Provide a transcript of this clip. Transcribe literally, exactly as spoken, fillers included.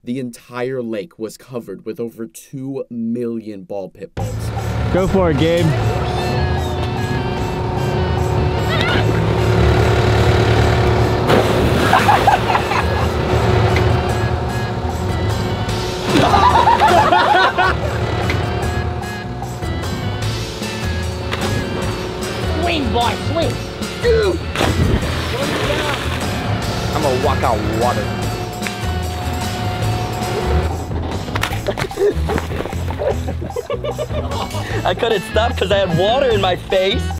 the entire lake was covered with over two million ball pit bulls. Go for it, Gabe. Swing, boy, swing. Dude. I'm gonna walk out water. I couldn't stop because I had water in my face.